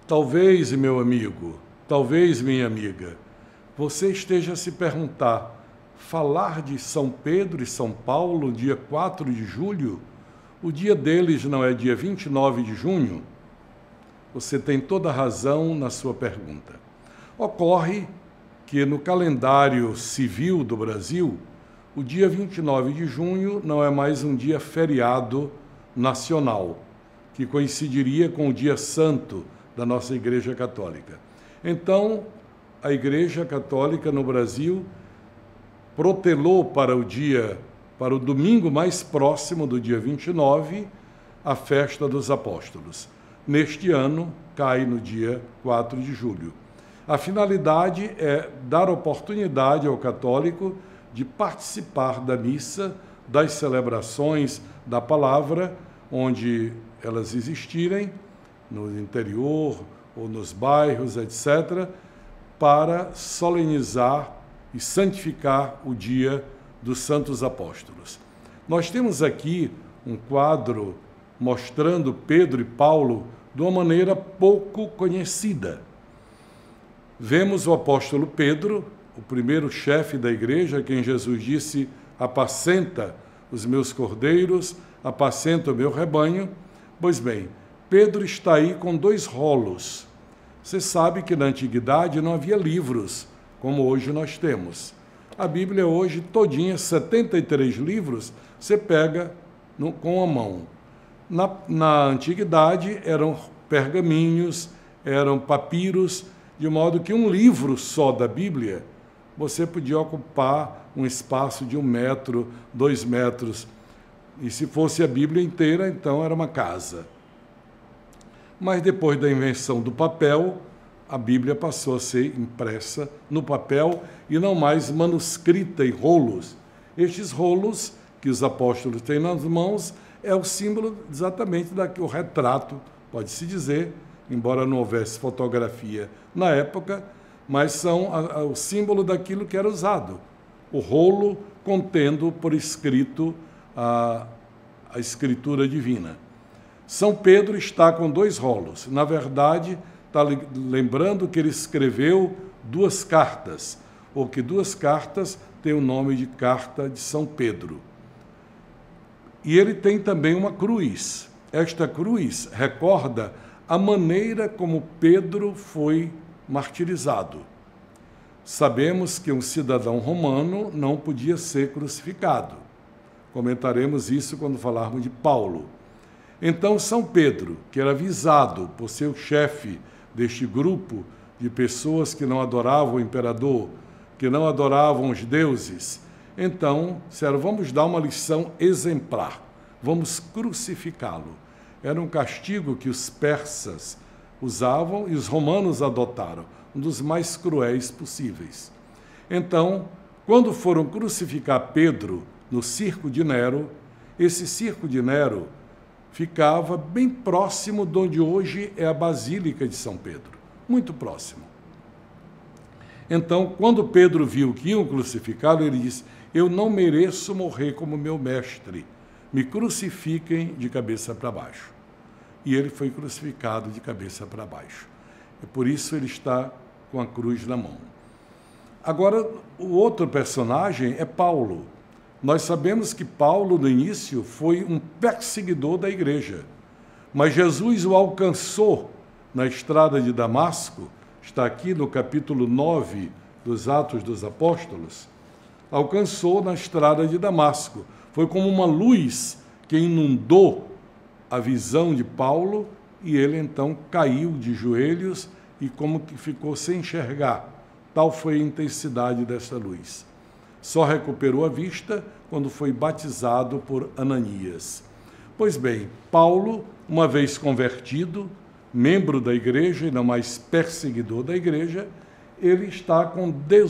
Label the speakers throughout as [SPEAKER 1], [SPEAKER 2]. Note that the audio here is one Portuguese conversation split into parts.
[SPEAKER 1] Talvez, meu amigo, talvez, minha amiga, você esteja a se perguntar: falar de São Pedro e São Paulo, dia 4 de julho, o dia deles não é dia 29 de junho? Você tem toda a razão na sua pergunta. Ocorre que no calendário civil do Brasil, o dia 29 de junho não é mais um dia feriado nacional, que coincidiria com o dia santo da nossa Igreja Católica. Então, a Igreja Católica no Brasil protelou para o domingo mais próximo do dia 29, a festa dos apóstolos. Neste ano, cai no dia 4 de julho. A finalidade é dar oportunidade ao católico de participar da missa, das celebrações da palavra, onde elas existirem, no interior ou nos bairros, etc., para solenizar e santificar o dia dos Santos Apóstolos. Nós temos aqui um quadro mostrando Pedro e Paulo de uma maneira pouco conhecida. Vemos o apóstolo Pedro, o primeiro chefe da igreja, quem Jesus disse: apacenta os meus cordeiros, apacenta o meu rebanho. Pois bem, Pedro está aí com 2 rolos. Você sabe que na antiguidade não havia livros, como hoje nós temos. A Bíblia hoje, todinha, 73 livros, você pega com a mão. Na antiguidade eram pergaminhos, eram papiros, de modo que um livro só da Bíblia, você podia ocupar um espaço de 1 metro, 2 metros. E se fosse a Bíblia inteira, então era uma casa. Mas depois da invenção do papel, a Bíblia passou a ser impressa no papel e não mais manuscrita em rolos. Estes rolos que os apóstolos têm nas mãos é o símbolo exatamente o retrato, pode-se dizer, embora não houvesse fotografia na época, mas são o símbolo daquilo que era usado. O rolo contendo por escrito a escritura divina. São Pedro está com 2 rolos. Na verdade, está lembrando que ele escreveu 2 cartas, ou que 2 cartas têm o nome de Carta de São Pedro. E ele tem também uma cruz. Esta cruz recorda a maneira como Pedro foi martirizado. Sabemos que um cidadão romano não podia ser crucificado. Comentaremos isso quando falarmos de Paulo. Então, São Pedro, que era visado por ser o chefe deste grupo de pessoas que não adoravam o imperador, que não adoravam os deuses, então, disseram: vamos dar uma lição exemplar, vamos crucificá-lo. Era um castigo que os persas usavam e os romanos adotaram, um dos mais cruéis possíveis. Então, quando foram crucificar Pedro no Circo de Nero, esse Circo de Nero ficava bem próximo de onde hoje é a Basílica de São Pedro, muito próximo. Então, quando Pedro viu que iam crucificá-lo, ele disse: eu não mereço morrer como meu mestre, me crucifiquem de cabeça para baixo. E ele foi crucificado de cabeça para baixo. E por isso ele está com a cruz na mão. Agora, o outro personagem é Paulo. Nós sabemos que Paulo, no início, foi um perseguidor da igreja, mas Jesus o alcançou na estrada de Damasco, está aqui no capítulo 9 dos Atos dos Apóstolos, alcançou na estrada de Damasco. Foi como uma luz que inundou a visão de Paulo e ele então caiu de joelhos e como que ficou sem enxergar. Tal foi a intensidade dessa luz. Só recuperou a vista quando foi batizado por Ananias. Pois bem, Paulo, uma vez convertido, membro da igreja e não mais perseguidor da igreja, ele está com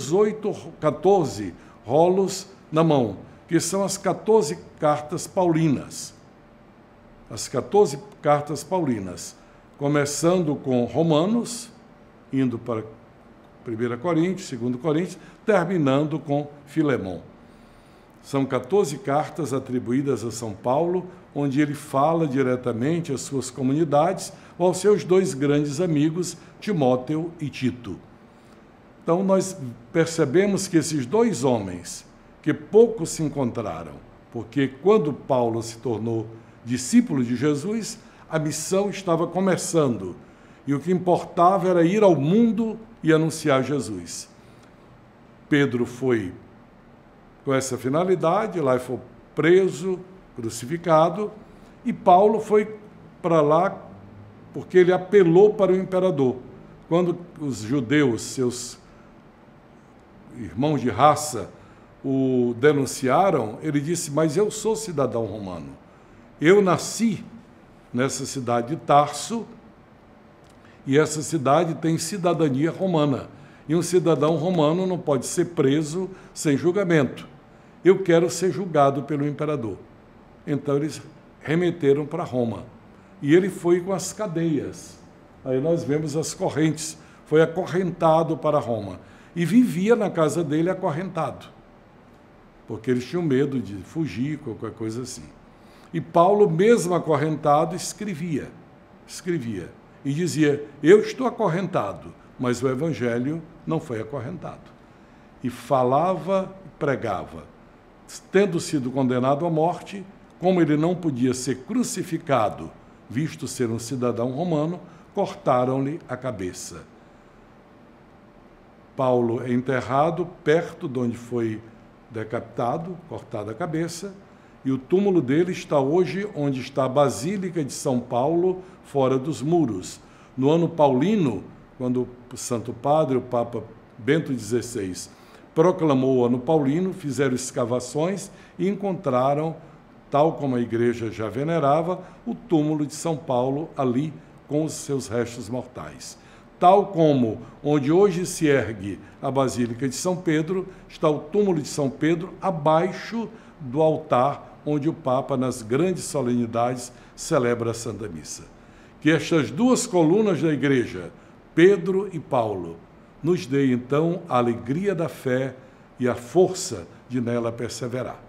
[SPEAKER 1] 14 rolos na mão, que são as 14 cartas paulinas. As 14 cartas paulinas, começando com Romanos, indo para 1 Coríntios, 2 Coríntios, terminando com Filemão. São 14 cartas atribuídas a São Paulo, onde ele fala diretamente às suas comunidades ou aos seus dois grandes amigos, Timóteo e Tito. Então, nós percebemos que esses dois homens, que pouco se encontraram, porque quando Paulo se tornou discípulo de Jesus, a missão estava começando, e o que importava era ir ao mundo e anunciar Jesus. Pedro foi com essa finalidade, lá foi preso, crucificado, e Paulo foi para lá porque ele apelou para o imperador. Quando os judeus, seus irmãos de raça, o denunciaram, ele disse: mas eu sou cidadão romano. Eu nasci nessa cidade de Tarso, e essa cidade tem cidadania romana. E um cidadão romano não pode ser preso sem julgamento. Eu quero ser julgado pelo imperador. Então eles remeteram para Roma. E ele foi com as cadeias. Aí nós vemos as correntes. Foi acorrentado para Roma. E vivia na casa dele acorrentado, porque eles tinham medo de fugir, qualquer coisa assim. E Paulo, mesmo acorrentado, escrevia. E dizia: eu estou acorrentado, mas o evangelho não foi acorrentado. E falava e pregava. Tendo sido condenado à morte, como ele não podia ser crucificado, visto ser um cidadão romano, cortaram-lhe a cabeça. Paulo é enterrado perto de onde foi decapitado, cortada a cabeça, e o túmulo dele está hoje onde está a Basílica de São Paulo, fora dos muros. No ano paulino, quando o Santo Padre, o Papa Bento XVI, proclamou o ano paulino, fizeram escavações e encontraram, tal como a igreja já venerava, o túmulo de São Paulo ali com os seus restos mortais. Tal como onde hoje se ergue a Basílica de São Pedro, está o túmulo de São Pedro abaixo do altar onde o Papa, nas grandes solenidades, celebra a Santa Missa. Que estas duas colunas da igreja, Pedro e Paulo, nos dê então a alegria da fé e a força de nela perseverar.